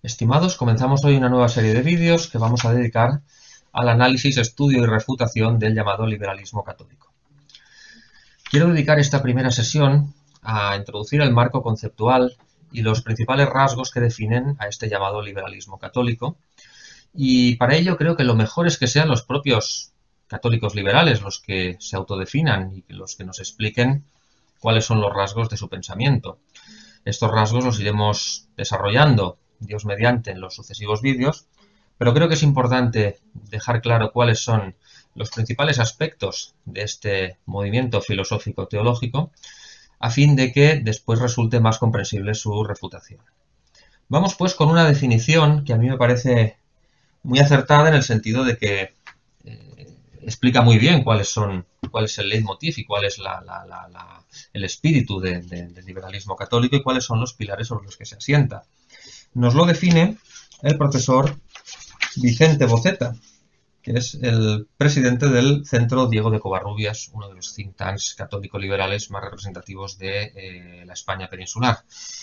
Estimados, comenzamos hoy una nueva serie de vídeos que vamos a dedicar al análisis, estudio y refutación del llamado liberalismo católico. Quiero dedicar esta primera sesión a introducir el marco conceptual y los principales rasgos que definen a este llamado liberalismo católico, y para ello creo que lo mejor es que sean los propios católicos liberales los que se autodefinan y los que nos expliquen cuáles son los rasgos de su pensamiento. Estos rasgos los iremos desarrollando, Dios mediante, en los sucesivos vídeos, pero creo que es importante dejar claro cuáles son los principales aspectos de este movimiento filosófico-teológico a fin de que después resulte más comprensible su refutación. Vamos pues con una definición que a mí me parece muy acertada en el sentido de que explica muy bien cuál es el leitmotiv y cuál es el espíritu del liberalismo católico y cuáles son los pilares sobre los que se asienta. Nos lo define el profesor Vicente Boceta, que es el presidente del Centro Diego de Covarrubias, uno de los think tanks católico-liberales más representativos de la España peninsular.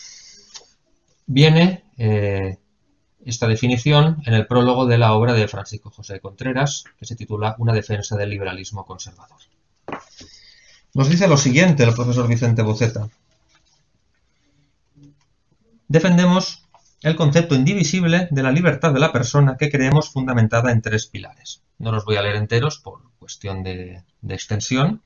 Viene esta definición en el prólogo de la obra de Francisco José Contreras, que se titula Una defensa del liberalismo conservador. Nos dice lo siguiente el profesor Vicente Boceta. Defendemos el concepto indivisible de la libertad de la persona que creemos fundamentada en tres pilares. No los voy a leer enteros por cuestión de extensión.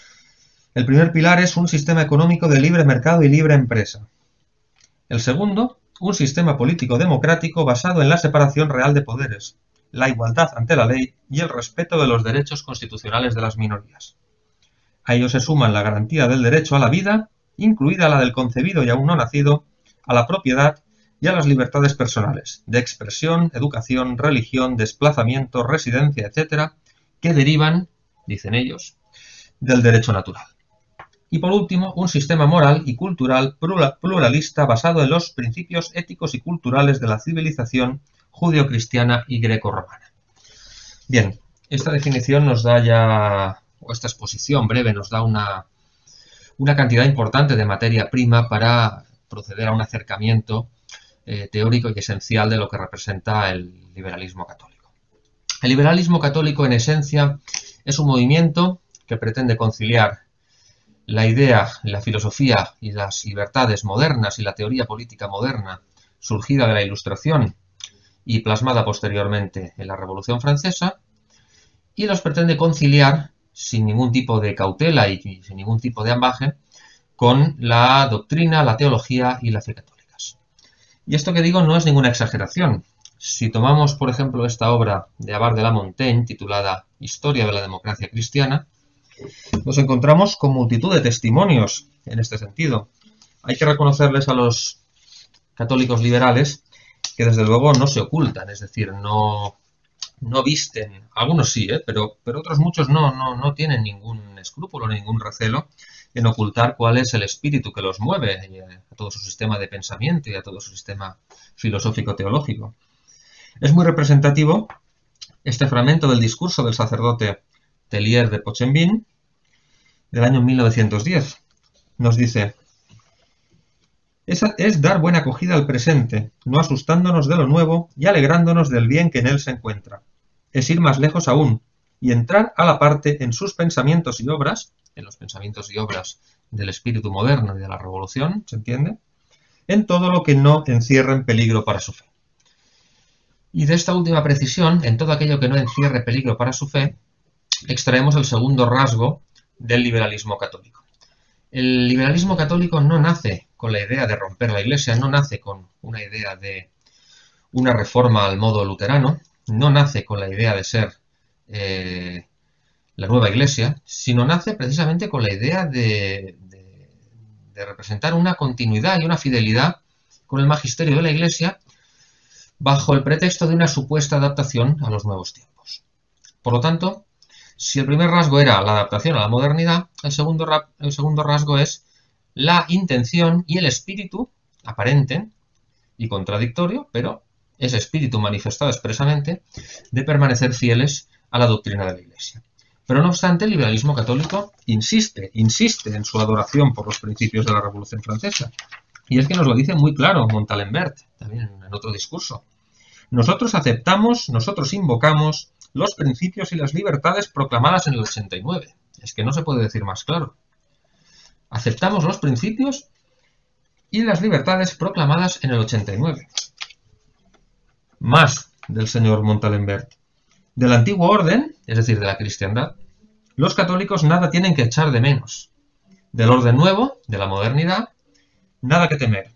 El primer pilar es un sistema económico de libre mercado y libre empresa. El segundo, un sistema político democrático basado en la separación real de poderes, la igualdad ante la ley y el respeto de los derechos constitucionales de las minorías. A ello se suman la garantía del derecho a la vida, incluida la del concebido y aún no nacido, a la propiedad y a las libertades personales, de expresión, educación, religión, desplazamiento, residencia, etc., que derivan, dicen ellos, del derecho natural. Y por último, un sistema moral y cultural pluralista basado en los principios éticos y culturales de la civilización judeocristiana y greco-romana. Bien, esta definición nos da ya, o esta exposición breve nos da una cantidad importante de materia prima para proceder a un acercamiento teórico y esencial de lo que representa el liberalismo católico. El liberalismo católico, en esencia, es un movimiento que pretende conciliar la idea, la filosofía y las libertades modernas y la teoría política moderna surgida de la Ilustración y plasmada posteriormente en la Revolución Francesa, y los pretende conciliar sin ningún tipo de cautela y sin ningún tipo de ambaje con la doctrina, la teología y la fe católica. Y esto que digo no es ninguna exageración. Si tomamos, por ejemplo, esta obra de Abad de la Montaigne, titulada Historia de la democracia cristiana, nos encontramos con multitud de testimonios en este sentido. Hay que reconocerles a los católicos liberales que desde luego no se ocultan, es decir, no visten, algunos sí, pero otros muchos no tienen ningún escrúpulo, ningún recelo en ocultar cuál es el espíritu que los mueve a todo su sistema de pensamiento y a todo su sistema filosófico-teológico. Es muy representativo este fragmento del discurso del sacerdote Tellier de Pochembin del año 1910. Nos dice: es dar buena acogida al presente, no asustándonos de lo nuevo y alegrándonos del bien que en él se encuentra. Es ir más lejos aún y entrar a la parte en sus pensamientos y obras, en los pensamientos y obras del espíritu moderno y de la revolución, ¿se entiende?, en todo lo que no encierre en peligro para su fe. Y de esta última precisión, en todo aquello que no encierre peligro para su fe, extraemos el segundo rasgo del liberalismo católico. El liberalismo católico no nace con la idea de romper la Iglesia, no nace con una idea de una reforma al modo luterano, no nace con la idea de ser la nueva Iglesia, sino nace precisamente con la idea de representar una continuidad y una fidelidad con el magisterio de la Iglesia bajo el pretexto de una supuesta adaptación a los nuevos tiempos. Por lo tanto, si el primer rasgo era la adaptación a la modernidad, el segundo rasgo es la intención y el espíritu aparente y contradictorio, pero ese espíritu manifestado expresamente, de permanecer fieles a la doctrina de la Iglesia. Pero no obstante, el liberalismo católico insiste en su adoración por los principios de la Revolución Francesa. Y es que nos lo dice muy claro Montalembert, también en otro discurso. Nosotros aceptamos, nosotros invocamos los principios y las libertades proclamadas en el 89. Es que no se puede decir más claro. Aceptamos los principios y las libertades proclamadas en el 89. Más del señor Montalembert. Del antiguo orden, es decir, de la cristiandad, los católicos nada tienen que echar de menos. Del orden nuevo, de la modernidad, nada que temer.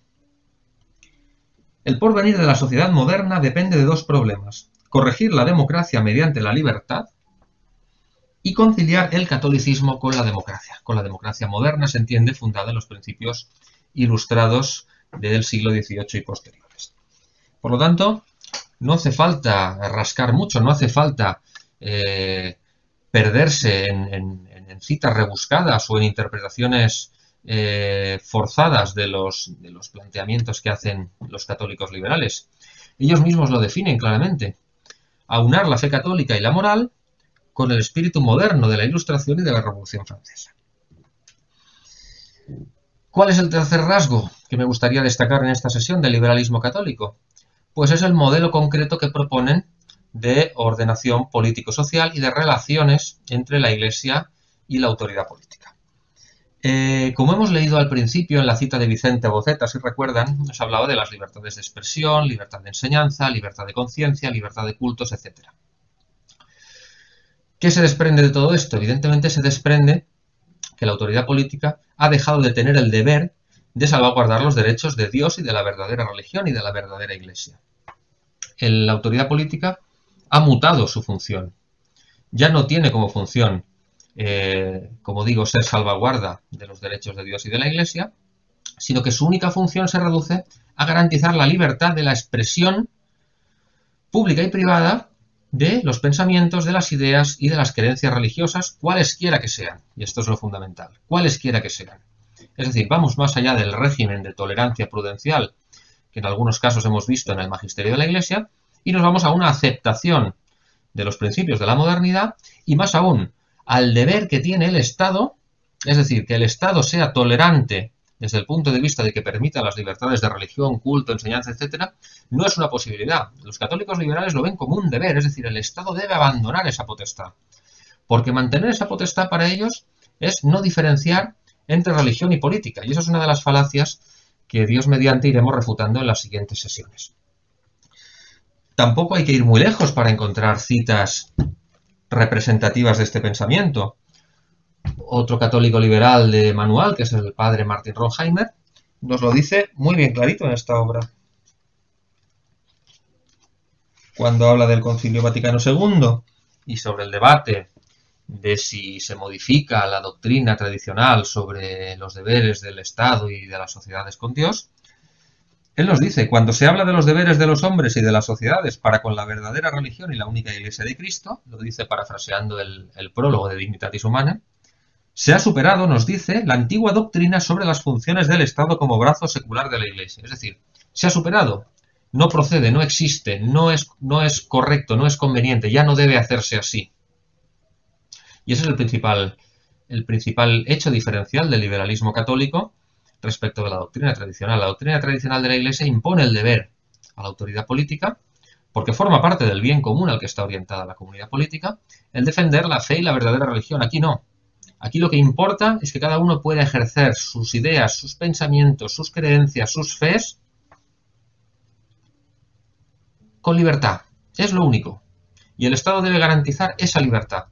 El porvenir de la sociedad moderna depende de dos problemas: corregir la democracia mediante la libertad y conciliar el catolicismo con la democracia. Con la democracia moderna se entiende fundada en los principios ilustrados del siglo XVIII y posteriores. Por lo tanto, no hace falta rascar mucho, no hace falta perderse en citas rebuscadas o en interpretaciones forzadas de los planteamientos que hacen los católicos liberales. Ellos mismos lo definen claramente: aunar la fe católica y la moral con el espíritu moderno de la Ilustración y de la Revolución Francesa. ¿Cuál es el tercer rasgo que me gustaría destacar en esta sesión del liberalismo católico? Pues es el modelo concreto que proponen de ordenación político-social y de relaciones entre la Iglesia y la autoridad política. Como hemos leído al principio en la cita de Vicente Boceta, si recuerdan, nos hablaba de las libertades de expresión, libertad de enseñanza, libertad de conciencia, libertad de cultos, etc. ¿Qué se desprende de todo esto? Evidentemente se desprende que la autoridad política ha dejado de tener el deber de salvaguardar los derechos de Dios y de la verdadera religión y de la verdadera Iglesia. La autoridad política ha mutado su función. Ya no tiene como función, como digo, ser salvaguarda de los derechos de Dios y de la Iglesia, sino que su única función se reduce a garantizar la libertad de la expresión pública y privada de los pensamientos, de las ideas y de las creencias religiosas, cualesquiera que sean. Y esto es lo fundamental, cualesquiera que sean. Es decir, vamos más allá del régimen de tolerancia prudencial que en algunos casos hemos visto en el magisterio de la Iglesia, y nos vamos a una aceptación de los principios de la modernidad y más aún al deber que tiene el Estado, es decir, que el Estado sea tolerante desde el punto de vista de que permita las libertades de religión, culto, enseñanza, etc., no es una posibilidad. Los católicos liberales lo ven como un deber, es decir, el Estado debe abandonar esa potestad, porque mantener esa potestad para ellos es no diferenciar entre religión y política, y eso es una de las falacias que Dios mediante iremos refutando en las siguientes sesiones. Tampoco hay que ir muy lejos para encontrar citas representativas de este pensamiento. Otro católico liberal de manual, que es el padre Martin Ronheimer, nos lo dice muy bien clarito en esta obra. Cuando habla del Concilio Vaticano II y sobre el debate de si se modifica la doctrina tradicional sobre los deberes del Estado y de las sociedades con Dios, él nos dice: cuando se habla de los deberes de los hombres y de las sociedades para con la verdadera religión y la única Iglesia de Cristo, lo dice parafraseando el prólogo de Dignitatis Humanae, se ha superado, nos dice, la antigua doctrina sobre las funciones del Estado como brazo secular de la Iglesia. Es decir, se ha superado, no procede, no existe, no es correcto, no es conveniente, ya no debe hacerse así. Y ese es el principal hecho diferencial del liberalismo católico respecto de la doctrina tradicional. La doctrina tradicional de la Iglesia impone el deber a la autoridad política, porque forma parte del bien común al que está orientada la comunidad política, el defender la fe y la verdadera religión. Aquí no. Aquí lo que importa es que cada uno pueda ejercer sus ideas, sus pensamientos, sus creencias, sus fes con libertad. Es lo único. Y el Estado debe garantizar esa libertad.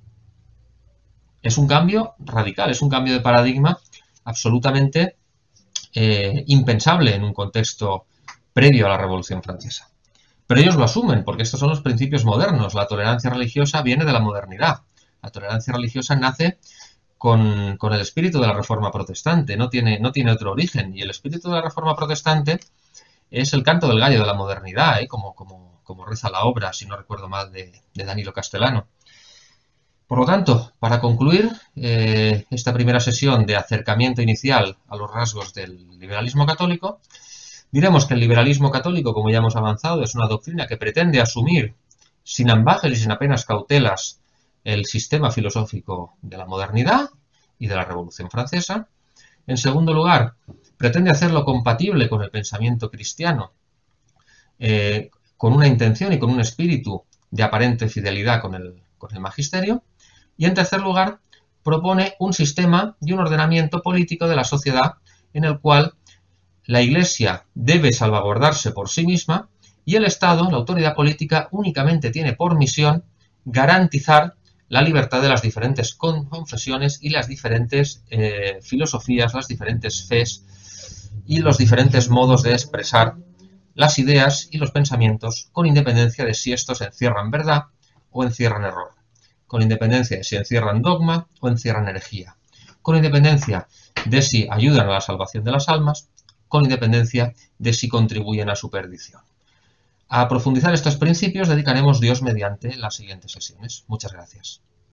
Es un cambio radical, es un cambio de paradigma absolutamente impensable en un contexto previo a la Revolución Francesa. Pero ellos lo asumen, porque estos son los principios modernos. La tolerancia religiosa viene de la modernidad. La tolerancia religiosa nace con el espíritu de la Reforma Protestante, no tiene otro origen. Y el espíritu de la Reforma Protestante es el canto del gallo de la modernidad, como reza la obra, si no recuerdo mal, de Danilo Castellano. Por lo tanto, para concluir esta primera sesión de acercamiento inicial a los rasgos del liberalismo católico, diremos que el liberalismo católico, como ya hemos avanzado, es una doctrina que pretende asumir sin ambajes y sin apenas cautelas el sistema filosófico de la modernidad y de la Revolución Francesa. En segundo lugar, pretende hacerlo compatible con el pensamiento cristiano, con una intención y con un espíritu de aparente fidelidad con el magisterio. Y en tercer lugar, propone un sistema y un ordenamiento político de la sociedad en el cual la Iglesia debe salvaguardarse por sí misma y el Estado, la autoridad política, únicamente tiene por misión garantizar la libertad de las diferentes confesiones y las diferentes filosofías, las diferentes fes y los diferentes modos de expresar las ideas y los pensamientos, con independencia de si estos encierran verdad o encierran error, con independencia de si encierran dogma o encierran herejía, con independencia de si ayudan a la salvación de las almas, con independencia de si contribuyen a su perdición. A profundizar estos principios dedicaremos Dios mediante las siguientes sesiones. Muchas gracias.